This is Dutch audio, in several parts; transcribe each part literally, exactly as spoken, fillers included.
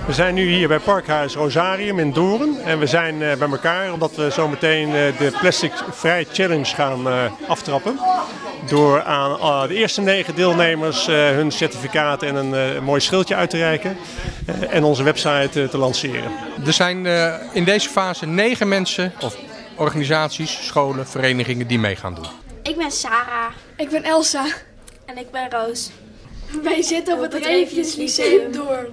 We zijn nu hier bij Parkhuis Rosarium in Doorn en we zijn bij elkaar omdat we zometeen de Plastic Vrij Challenge gaan aftrappen. Door aan de eerste negen deelnemers hun certificaat en een mooi schildje uit te reiken en onze website te lanceren. Er zijn in deze fase negen mensen of organisaties, scholen, verenigingen die mee gaan doen. Ik ben Sarah. Ik ben Elsa. En ik ben Roos. Wij zitten op, op het Revius Lyceum Doorn.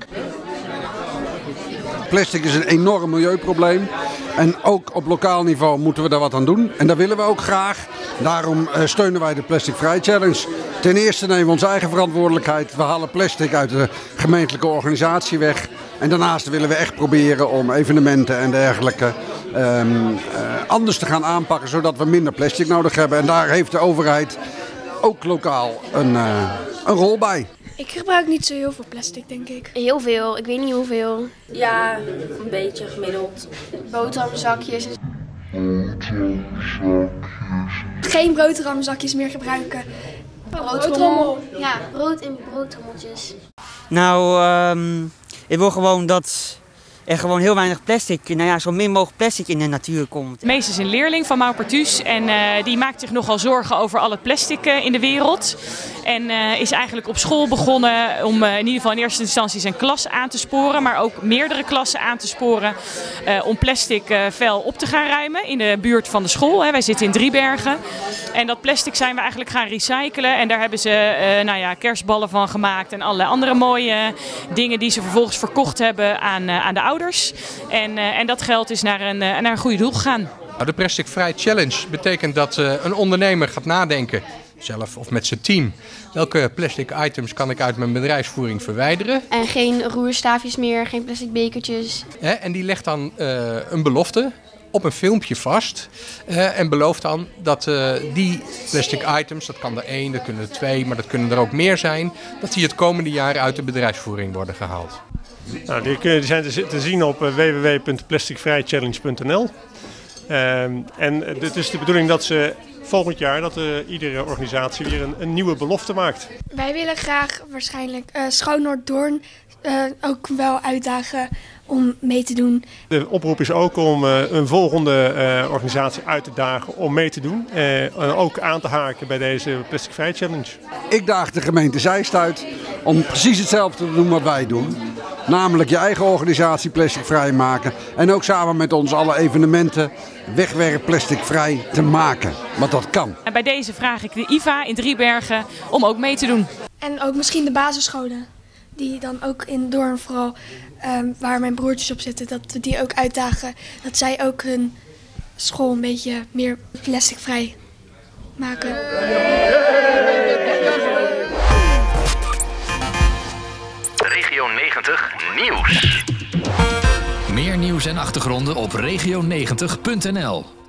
Plastic is een enorm milieuprobleem. En ook op lokaal niveau moeten we daar wat aan doen. En dat willen we ook graag. Daarom steunen wij de Plastic Vrij Challenge. Ten eerste nemen we onze eigen verantwoordelijkheid. We halen plastic uit de gemeentelijke organisatie weg. En daarnaast willen we echt proberen om evenementen en dergelijke um, uh, anders te gaan aanpakken. Zodat we minder plastic nodig hebben. En daar heeft de overheid ook lokaal een, uh, een rol bij. Ik gebruik niet zo heel veel plastic, denk ik. Heel veel, ik weet niet hoeveel. Ja, een beetje gemiddeld. Boterhamzakjes. Geen boterhamzakjes meer gebruiken. Broodrommel. Ja, brood in broodrommeltjes. Nou, um, ik wil gewoon dat er gewoon heel weinig plastic, nou ja, zo min mogelijk plastic in de natuur komt. Mees is een leerling van Maupertuis en uh, die maakt zich nogal zorgen over al het plastic uh, in de wereld. En uh, is eigenlijk op school begonnen om uh, in ieder geval in eerste instantie zijn klas aan te sporen, maar ook meerdere klassen aan te sporen uh, om plastic uh, vuil op te gaan ruimen in de buurt van de school. Hè. Wij zitten in Driebergen en dat plastic zijn we eigenlijk gaan recyclen en daar hebben ze uh, nou ja, kerstballen van gemaakt en allerlei andere mooie dingen die ze vervolgens verkocht hebben aan, uh, aan de ouders. En, uh, en dat geld is naar een, uh, naar een goede doel gegaan. De Plastic Vrij Challenge betekent dat uh, een ondernemer gaat nadenken, zelf of met zijn team, welke plastic items kan ik uit mijn bedrijfsvoering verwijderen. En geen roerstaafjes meer, geen plastic bekertjes. Hè, en die legt dan uh, een belofte op een filmpje vast uh, en belooft dan dat uh, die plastic items, dat kan er één, dat kunnen er twee, maar dat kunnen er ook meer zijn, dat die het komende jaar uit de bedrijfsvoering worden gehaald. Nou, die zijn te zien op w w w punt plastic vrij challenge punt n l. Uh, en het is de bedoeling dat ze volgend jaar dat uh, iedere organisatie weer een, een nieuwe belofte maakt. Wij willen graag waarschijnlijk uh, Schoon Noord-Doorn uh, ook wel uitdagen om mee te doen. De oproep is ook om uh, een volgende uh, organisatie uit te dagen om mee te doen. Uh, en ook aan te haken bij deze Plastic Vrij Challenge. Ik daag de gemeente Zeist uit om precies hetzelfde te doen wat wij doen. Namelijk je eigen organisatie plasticvrij maken. En ook samen met ons alle evenementen wegwerp plasticvrij te maken. Want dat kan. En bij deze vraag ik de I V A in Driebergen om ook mee te doen. En ook misschien de basisscholen. Die dan ook in Doorn vooral, um, waar mijn broertjes op zitten, dat we die ook uitdagen. Dat zij ook hun school een beetje meer plasticvrij maken. Regio negentig Nieuws. Meer nieuws en achtergronden op regio negentig punt n l.